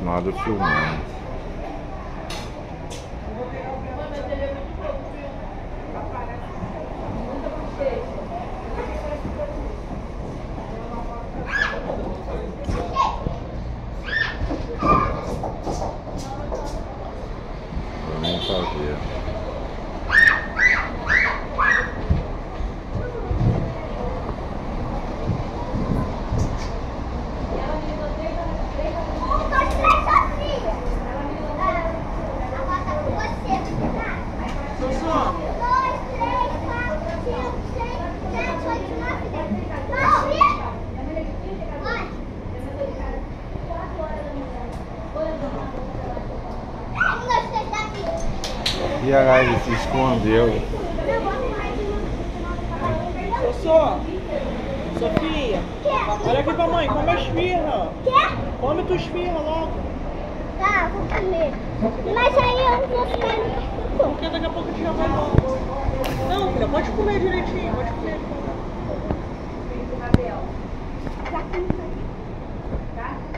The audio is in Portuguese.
continuado filmando. Vou nem fazer. E a Laila se escondeu. Sofia, olha aqui pra mãe, come a esfirra. Come tua esfirra logo. Tá, vou comer. Mas aí eu não vou ficar no... Porque daqui a pouco a gente já vai logo. Não, filha, pode comer direitinho, pode comer. Já comi. Tá?